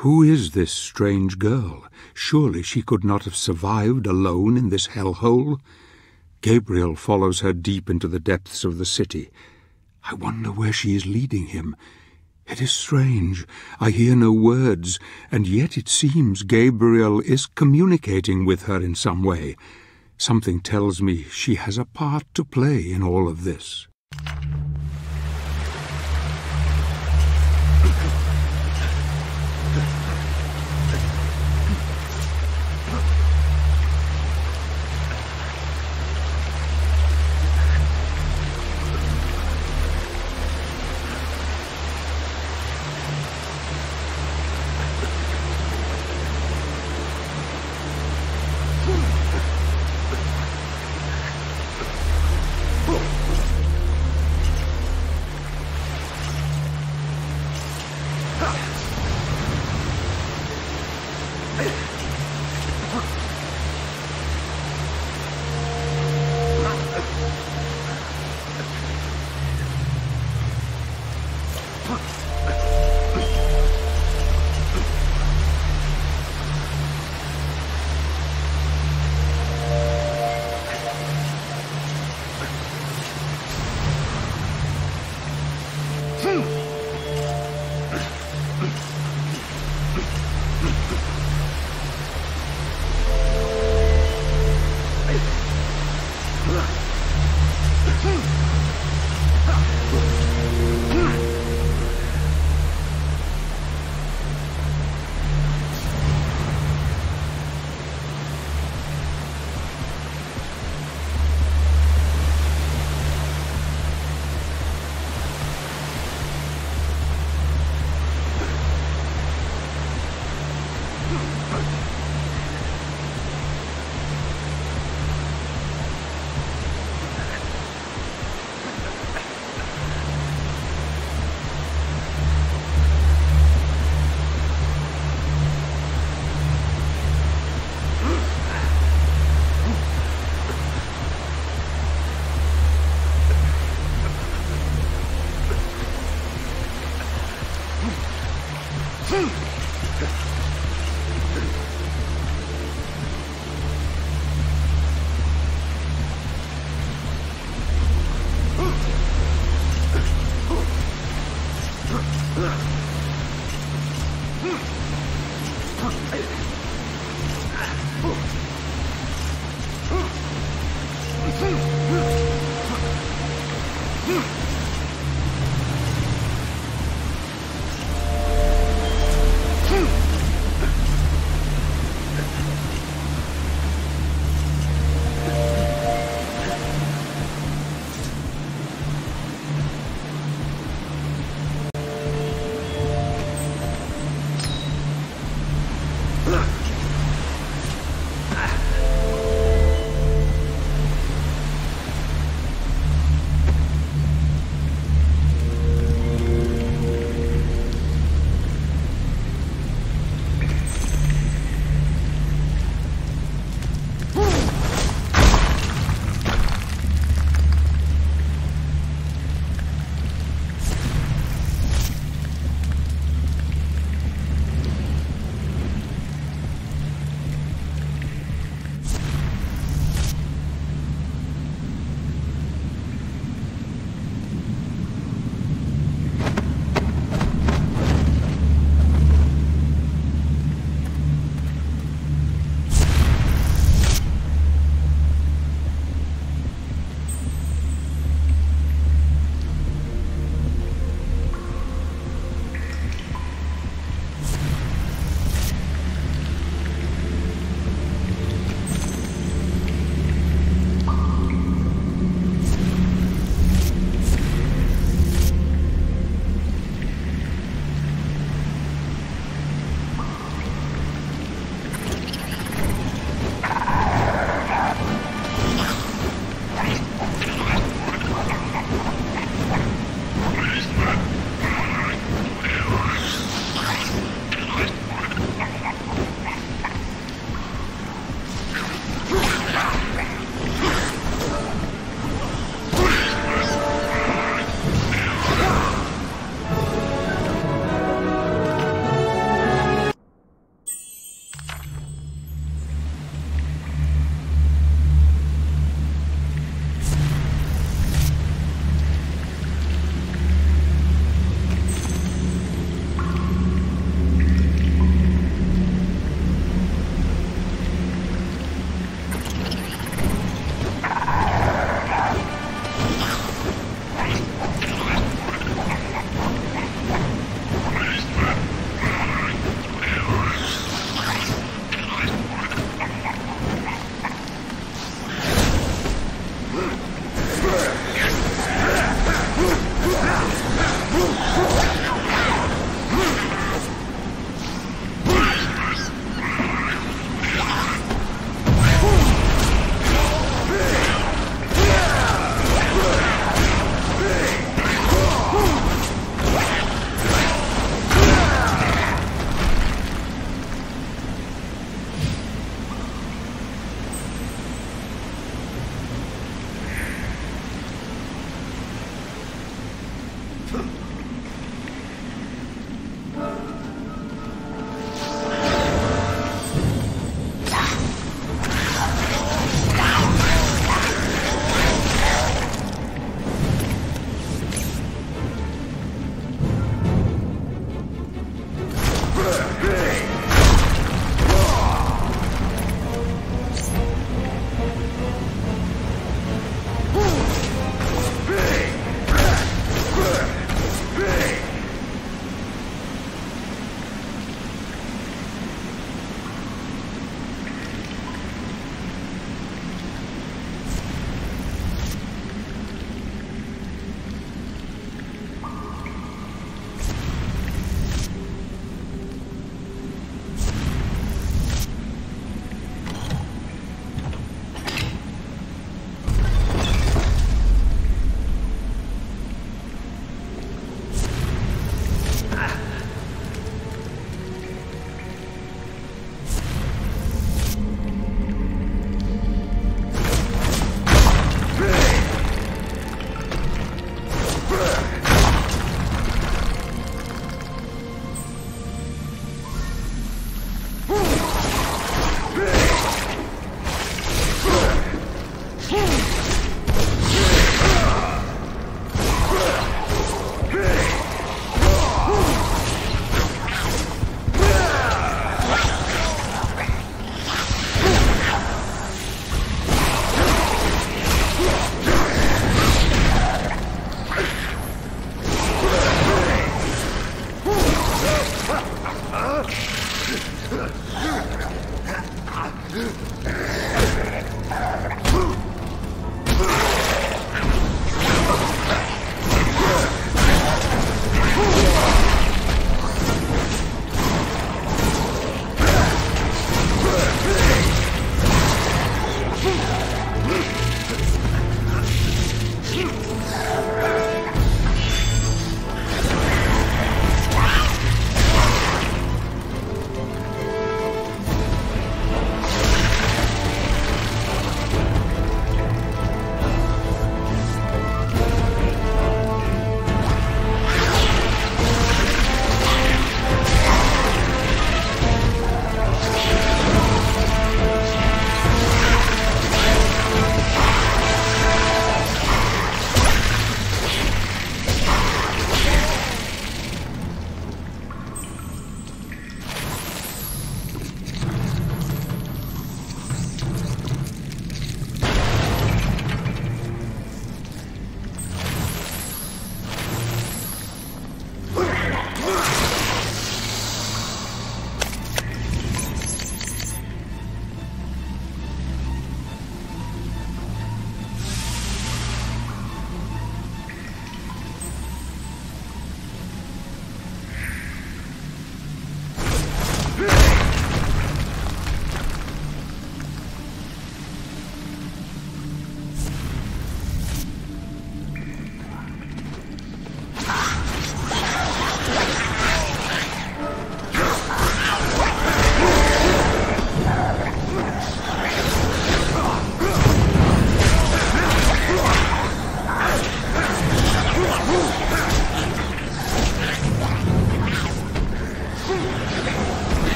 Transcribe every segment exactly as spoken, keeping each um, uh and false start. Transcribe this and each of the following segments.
Who is this strange girl? Surely she could not have survived alone in this hellhole. Gabriel follows her deep into the depths of the city. I wonder where she is leading him. It is strange. I hear no words, and yet it seems Gabriel is communicating with her in some way. Something tells me she has a part to play in all of this.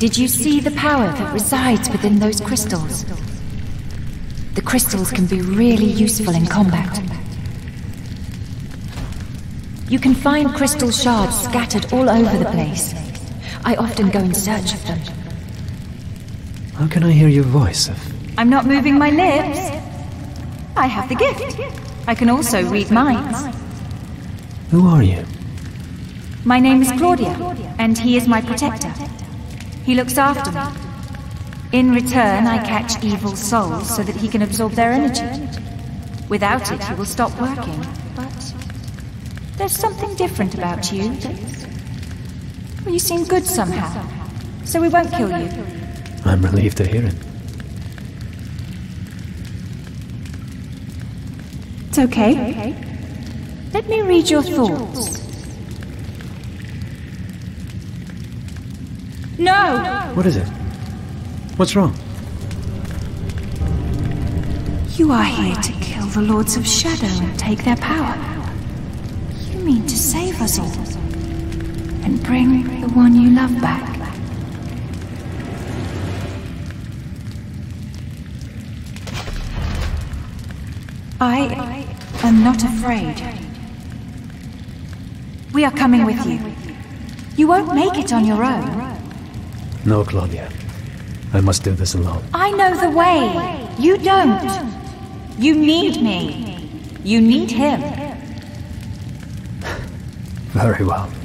Did you see the power that resides within those crystals? The crystals can be really useful in combat. You can find crystal shards scattered all over the place. I often go in search of them. How can I hear your voice if... I'm not moving my lips. I have the gift. I can also read minds. Who are you? My name is Claudia, and he is my protector. He looks after me. In return, I catch evil souls so that he can absorb their energy. Without it, he will stop working. But there's something different about you. Well, you seem good somehow, so we won't kill you. I'm relieved to hear it. It's okay. Let me read your thoughts. No! What is it? What's wrong? You are here to kill the Lords of Shadow and take their power. You mean to save us all and bring the one you love back. I am not afraid. We are coming with you. You won't make it on your own. No, Claudia. I must do this alone. I know the way. You don't. You need me. You need him. Very well.